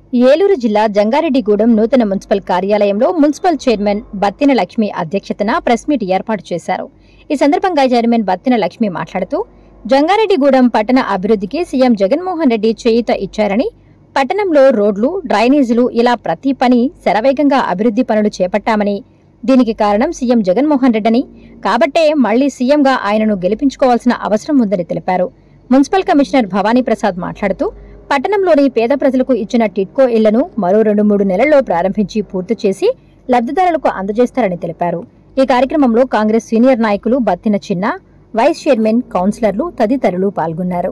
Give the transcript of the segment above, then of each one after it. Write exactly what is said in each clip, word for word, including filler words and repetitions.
ఏలూరు జిల్లా జంగారెడ్డిగూడెం నూతన మున్సిపల్ కార్యాలయంలో మున్సిపల్ చైర్మన్ బత్తిన లక్ష్మి అధ్యక్షతన ప్రెస్ మీట్ ఏర్పాటు చేశారు. ఈ సందర్భంగా చైర్మన్ బత్తిన లక్ష్మి మాట్లాడుతూ జంగారెడ్డిగూడెం పట్టణ అభివృద్ధికి సీఎం జగన్మోహన్ రెడ్డి చేయూత ఇచ్చారని, పట్టణంలో రోడ్లు, డ్రైనేజీలు ఇలా ప్రతి పని శరవేగంగా అభివృద్ధి పనులు చేపట్టామని, దీనికి కారణం సీఎం జగన్మోహన్ రెడ్డని, కాబట్టే మళ్లీ సీఎంగా ఆయనను గెలిపించుకోవాల్సిన అవసరం ఉందని తెలిపారు. మున్సిపల్ కమిషనర్ భవానీ ప్రసాద్ మాట్లాడుతూ పట్టణంలోని పేద ప్రజలకు ఇచ్చిన టిడ్కో ఇళ్లను మరో రెండు మూడు నెలల్లో ప్రారంభించి పూర్తి చేసి లబ్ధిదారులకు అందజేస్తారని తెలిపారు. ఈ కార్యక్రమంలో కాంగ్రెస్ సీనియర్ నాయకులు బత్తిన చిన్న, వైస్ చైర్మన్, కౌన్సిలర్లు తదితరులు పాల్గొన్నారు.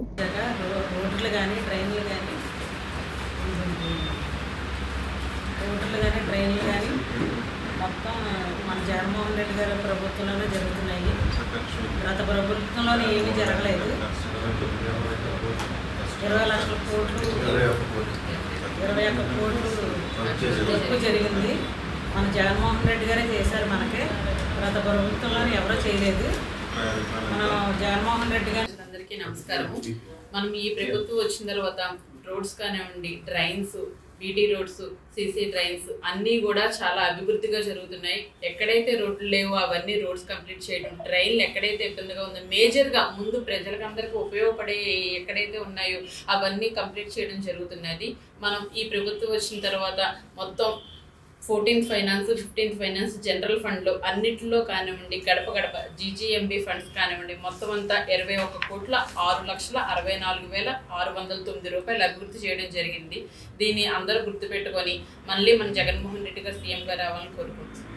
జగన్మోహన్ రెడ్డి గారి ప్రభుత్వంలోనే జరుగుతున్నాయి. గత ప్రభుత్వంలోనే ఏమీ జరగలేదు. ఇరవై లక్షల కోట్లు ఇరవై ఒక్క కోట్లు ఎక్కువ జరిగింది. మన జగన్మోహన్ రెడ్డి గారే చేశారు. మనకే గత ప్రభుత్వంలోనే ఎవరో చేయలేదు. మనం జగన్మోహన్ రెడ్డి గారి అందరికీ నమస్కారము. మనం ఈ ప్రభుత్వం వచ్చిన తర్వాత రోడ్స్ కానివ్వండి, drains, BT roads, CC drains అన్నీ కూడా చాలా అభివృద్ధిగా జరుగుతున్నాయి. ఎక్కడైతే రోడ్లు లేవో అవన్నీ రోడ్స్ కంప్లీట్ చేయడం, డ్రైన్లు ఎక్కడైతే ఇబ్బందిగా ఉందో మేజర్గా ముందు ప్రజలకు అందరికీ ఉపయోగపడే ఎక్కడైతే ఉన్నాయో అవన్నీ కంప్లీట్ చేయడం జరుగుతున్నది. మనం ఈ ప్రభుత్వం వచ్చిన తర్వాత మొత్తం fourteenth finance, fifteenth finance, general ఫండ్లు అన్నింటిలో కానివ్వండి, గడప గడప జీజీఎంబీ ఫండ్స్ కానివ్వండి, మొత్తం అంతా ఇరవై ఒక్క కోట్ల ఆరు లక్షల అరవై నాలుగు వేల ఆరు వందల తొమ్మిది రూపాయలు అభివృద్ధి చేయడం జరిగింది. దీన్ని అందరూ గుర్తుపెట్టుకొని మళ్ళీ మన జగన్మోహన్ రెడ్డి గారు సీఎంగా రావాలని కోరుకుంటున్నాం.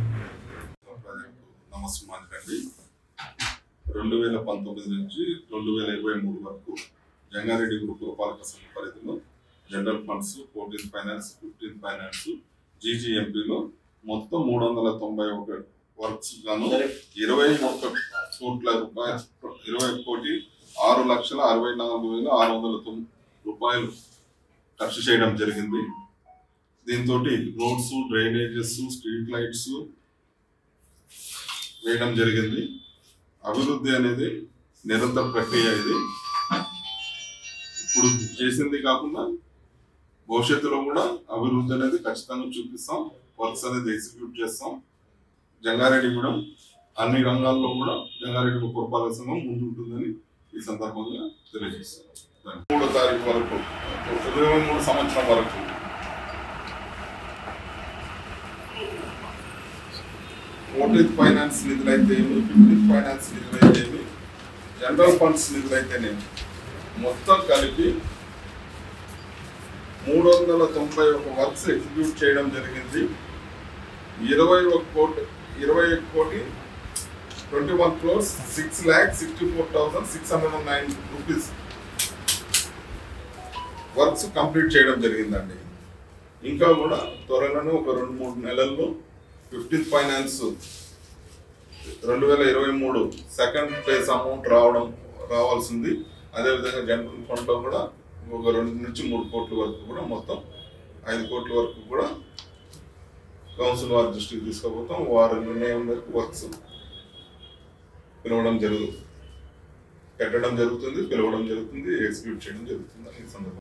రెండు వేల పంతొమ్మిది నుంచి రెండు వేల ఇరవై మూడు వరకు జంగారెడ్డి పురపాలక సంఘ పరిధిలో general funds, fourteenth finance, fifteenth finance, జీజీఎంపీలో మొత్తం మూడు వందల తొంభై ఒక వర్క్స్ గాను ఇరవై ఒక్క కోట్ల రూపాయలు ఇరవై కోటి ఆరు లక్షల అరవై నాలుగు వేల ఆరు వందల తొమ్మిది రూపాయలు ఖర్చు చేయడం జరిగింది. దీంతో రోడ్స్, డ్రైనేజెస్, స్ట్రీట్ లైట్స్ వేయడం జరిగింది. అభివృద్ధి అనేది నిరంతర ప్రక్రియ. ఇది ఇప్పుడు చేసింది కాకుండా భవిష్యత్తులో కూడా అభివృద్ధి అనేది ఖచ్చితంగా చూపిస్తాం. వర్క్స్ అనేది ఎగ్జిక్యూట్ చేస్తాం. జంగారెడ్డిగూడెం అన్ని రంగాల్లో కూడా జంగారెడ్డి పురపాలక సంఘం ముందుంటుందని ఈ సందర్భంగా తెలియజేస్తాం. మూడో తారీఖు వరకు ఇరవై మూడు సంవత్సరం వరకు ఫోర్టీన్త్ ఫైనాన్స్ నిధులైతేమి, ఫిఫ్టీన్త్ ఫైనాన్స్ నిధులైతేమి, జనరల్ ఫండ్స్ నిధులైతేనేమి మొత్తం కలిపి మూడు వందల తొంభై ఒక వర్క్స్ ఎగ్జిక్యూట్ చేయడం జరిగింది. ఇరవై ఒక కోటి ఇరవై ఒక కోటి twenty one crores six lakh sixty four thousand six hundred and nine rupees works complete చేయడం జరిగిందండి. ఇంకా కూడా త్వరలోనే ఒక రెండు మూడు నెలల్లో ఫిఫ్టీన్త్ ఫైనాన్స్ రెండు వేల ఇరవై మూడు సెకండ్ ఫేజ్ అమౌంట్ రావడం రావాల్సింది. అదేవిధంగా జనరల్ ఫండ్లో కూడా ఒక రెండు నుంచి మూడు కోట్ల వరకు కూడా మొత్తం ఐదు కోట్ల వరకు కూడా కౌన్సిల్ వారి దృష్టికి తీసుకుపోతాం. వారి నిర్ణయం మేరకు వర్క్స్ పిలవడం జరుగుతుంది, పెట్టడం జరుగుతుంది, పిలవడం జరుగుతుంది, ఎగ్జిక్యూట్ చేయడం జరుగుతుంది. ఈ సందర్భంగా